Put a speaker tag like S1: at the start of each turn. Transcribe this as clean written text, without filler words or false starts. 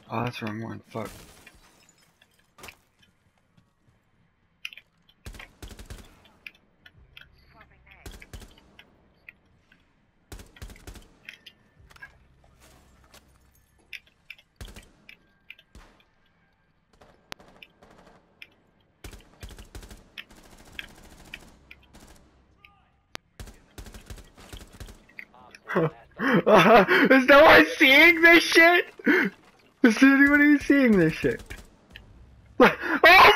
S1: Oh, that's the wrong one. Fuck. Is no one seeing this shit? Is anybody seeing this shit? Oh!